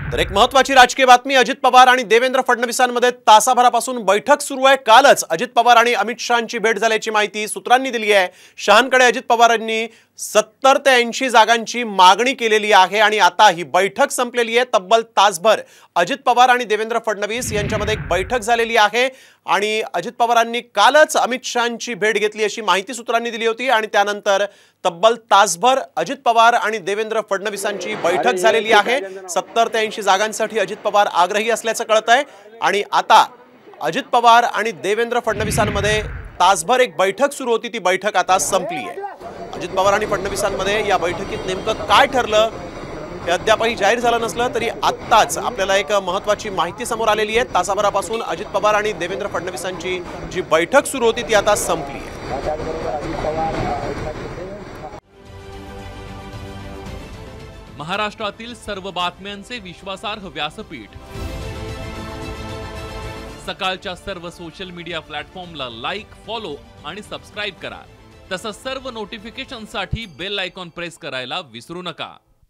तर एक महत्त्वाची राजकीय बातमी, अजित पवार आणि देवेंद्र फडणवीसांमध्ये तासाभरापासून बैठक सुरू आहे। कालच अजित पवार आणि अमित शहांची भेट झाल्याची माहिती सूत्रांनी दिली आहे। शहांकडे अजित पवारांनी 70 ते 80 जागांची मागणी केलेली आहे आणि आता ही बैठक संपलेली आहे। तब्बल तासभर अजित पवार आणि देवेंद्र फडणवीस यांच्यामध्ये एक बैठक झालेली आहे आणि अजित पवारांनी कालच अमित शहांची भेट घेतली अशी माहिती सूत्रांनी दिली होती आणि त्यानंतर तब्बल तासभर अजित पवार आणि देवेंद्र फडणवीसांची बैठक झालेली आहे। 70 ते 80 जागांसाठी अजित पवार आग्रही असल्याचं कळत आहे आणि आता अजित पवार आणि देवेंद्र फडणवीसांमध्ये तासभर एक बैठक सुरू होती, ती बैठक आता संपली आहे। अजित पवार आणि फडणवीसांमध्ये या बैठकीत नेमकं काय ठरलं हे अद्यापही जाहीर झालं नसलं तरी आत्ताच आपल्याला एक महत्त्वाची माहिती समोर आलेली आहे। तासाभरापासून अजित पवार आणि देवेंद्र फडणवीसांची जी बैठक सुरू होती ती आता संपली आहे। महाराष्ट्रातील सर्व बातम्यांचे विश्वासार्ह व्यासपीठ, सकाळच्या सर्व सोशल मीडिया प्लॅटफॉर्मला लाईक, फॉलो आणि सबस्क्राईब करा। तसंच सर्व नोटिफिकेशनसाठी बेल आयकॉन प्रेस करायला विसरू नका।